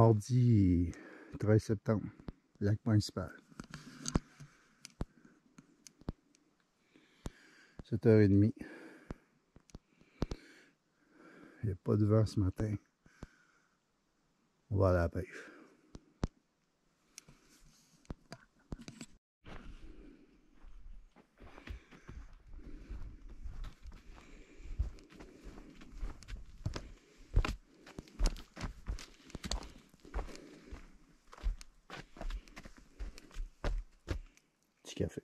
Mardi 13 septembre, lac municipal. 7h30. Il n'y a pas de vent ce matin. On va aller à la pêche. Petit café.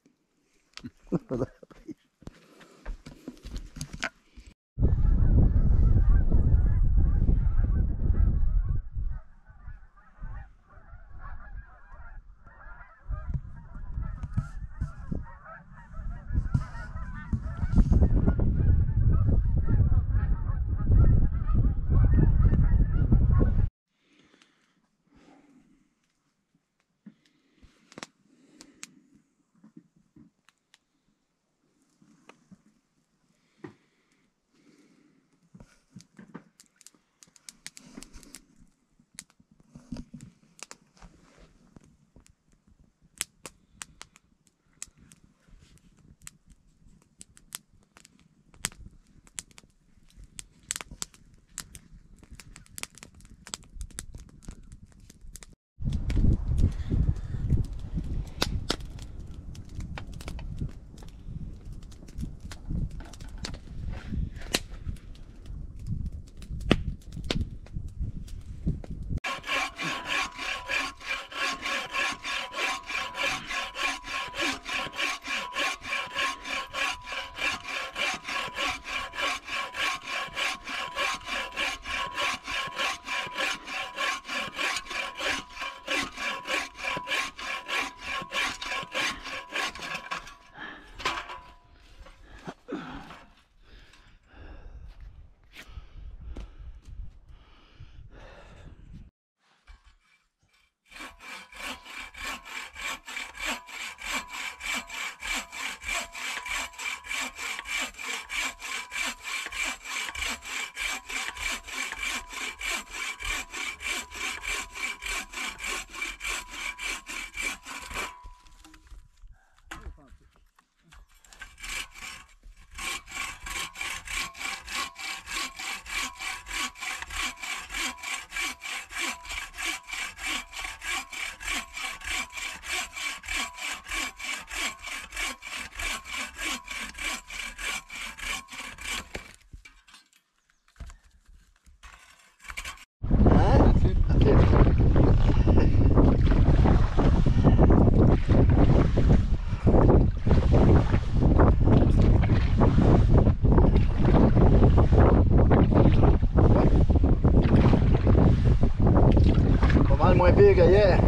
Pas mal moins pire que hier.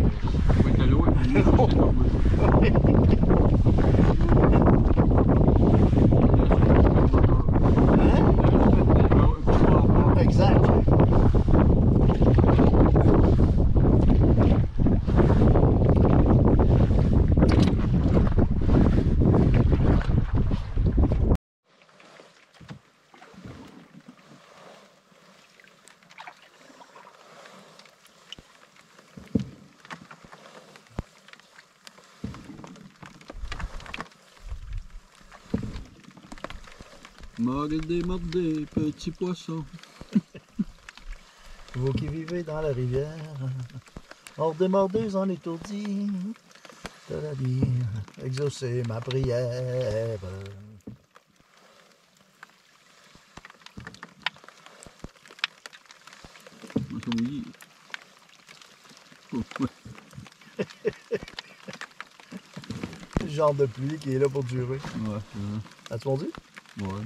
Exact. Mordez, mordez, petit poisson. Vous qui vivez dans la rivière, mordez, mordez en étourdi, de la vie, exaucez ma prière. Oui. Le genre de pluie qui est là pour durer. Ouais. As-tu mordu? Ouais.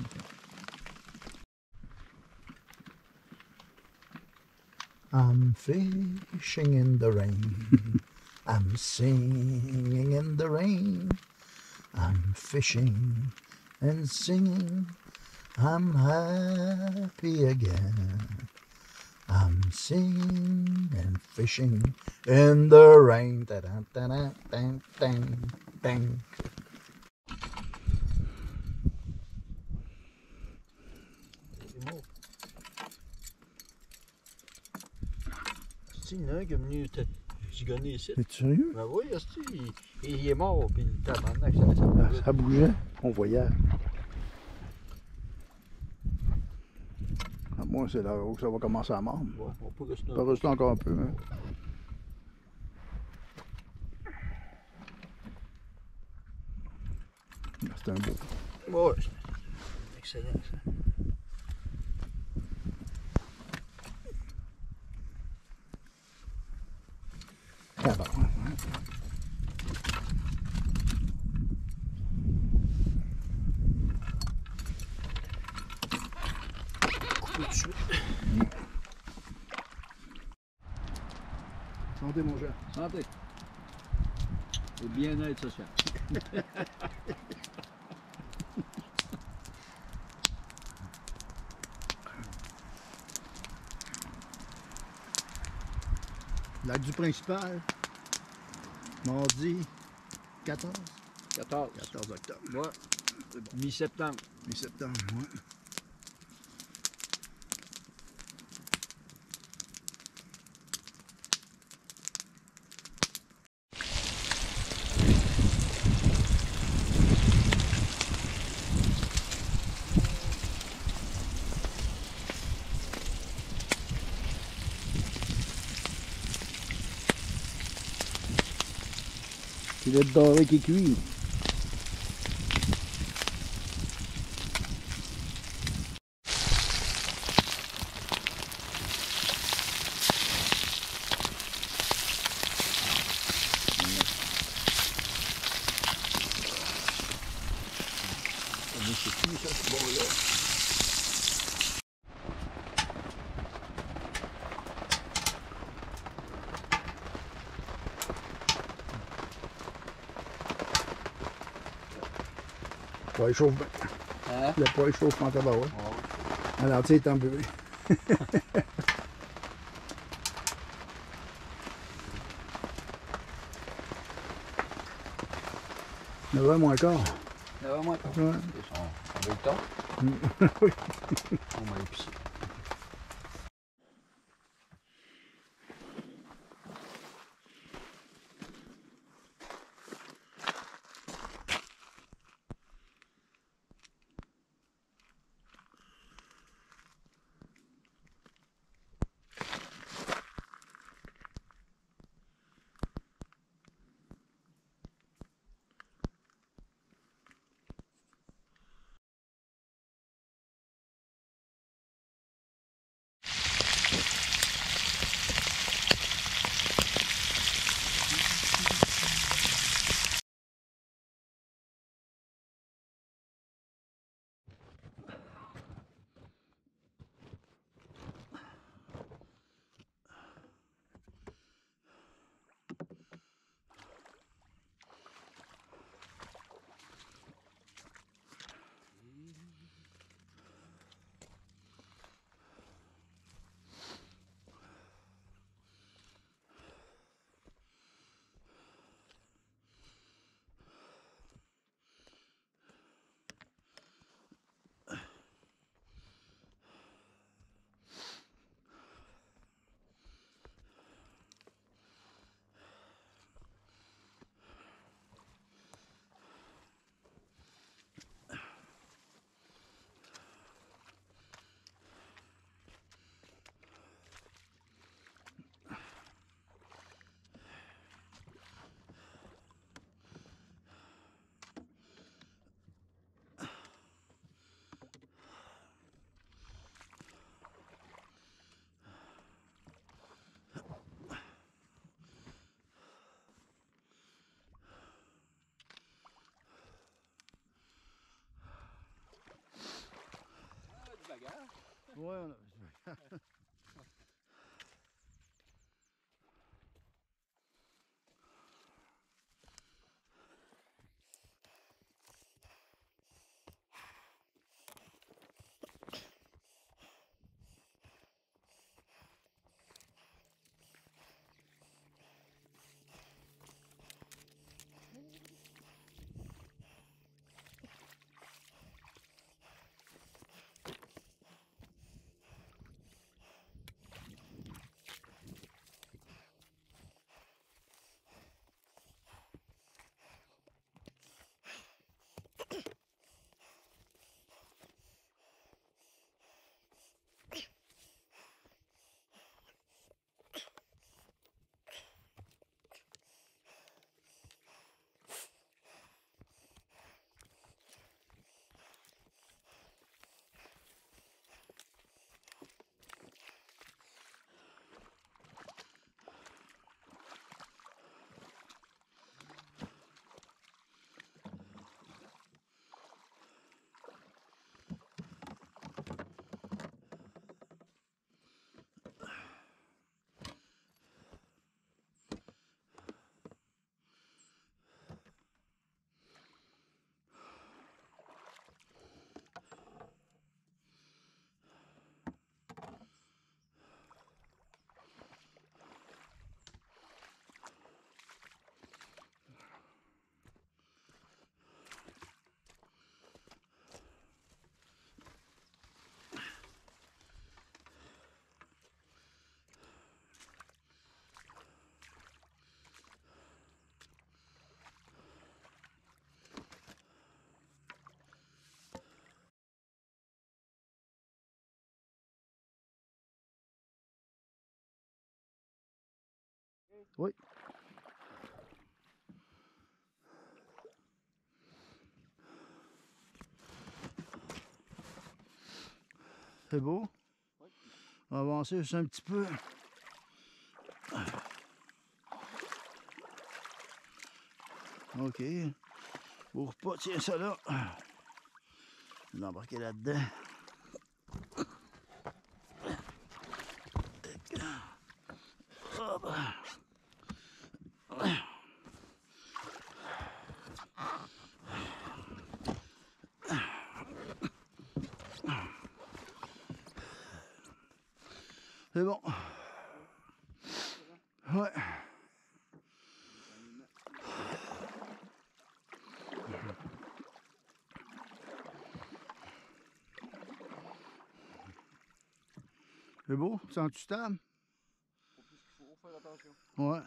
I'm fishing in the rain. I'm singing in the rain. I'm fishing and singing. I'm happy again. I'm singing and fishing in the rain. Da-da, da-da, dang, dang, dang. esti, il y en a un qui est venu gigonner ici. Es-tu sérieux? Ben oui, esti, il est mort, puis le tabarnak, Ça bougeait. On voyait. À moi, c'est là où ça va commencer à mordre. Bon, on peut rester On un peut peu. rester encore un peu. Hein. C'est un beau. Ouais, c'est excellent ça. Ah bah, ouais. Couper tout de suite. Santé, mon cher. Santé. Et bien-être social. Lac du Principal. Mardi 14. 14. 14 octobre. Ouais. C'est bon. Mi-septembre. Mi-septembre, ouais. Filet de doré qui cuit. C'est fini ça, ce bon-là. Le poids chauffe bien. Hein? Le poids chauffe en tabarouette. Ouais. Alors, tu sais, t'en brûlé. 9h moins quart. Ça va moins pas. Ouais. On veut le temps. Oui. On m'a épicé. Ouais, on a... Oui. C'est beau? Oui. On va avancer juste un petit peu. OK. Ouvre pas, tiens ça là. On va embarquer là-dedans. Hop. C'est bon. Ouais. C'est beau? Sens-tu stable? Faut plus qu'il faut faire attention. Ouais.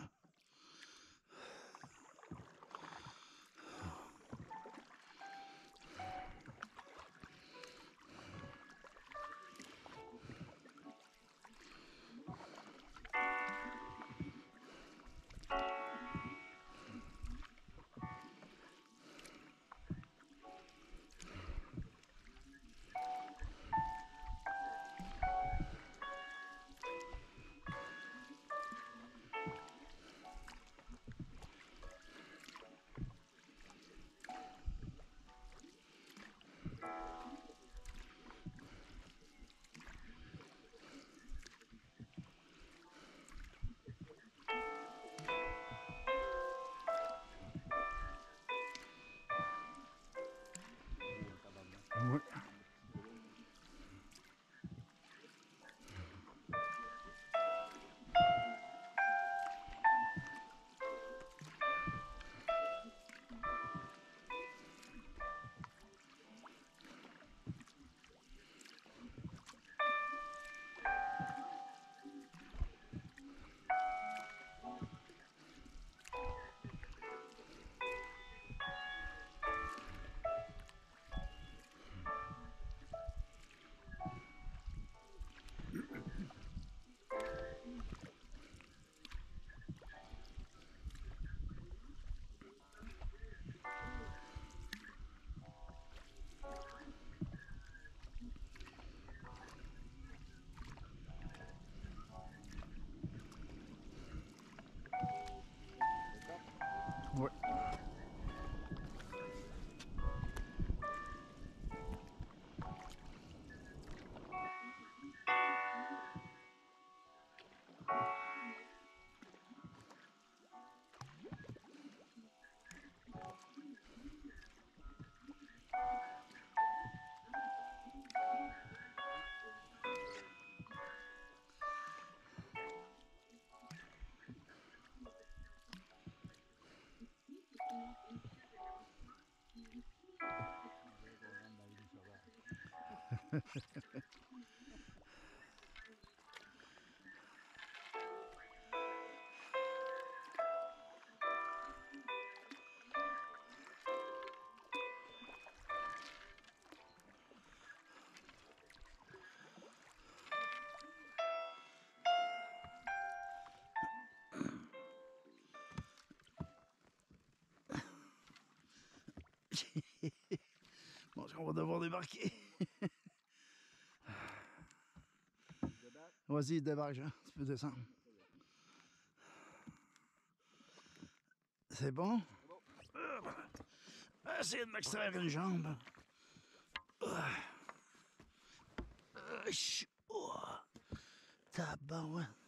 Ouais. Ouais. Bon, on va devoir débarquer. Vas-y, débarque, Jean. Tu peux descendre. C'est bon? Essaye de m'extraire une jambe. Oh, tabarouette.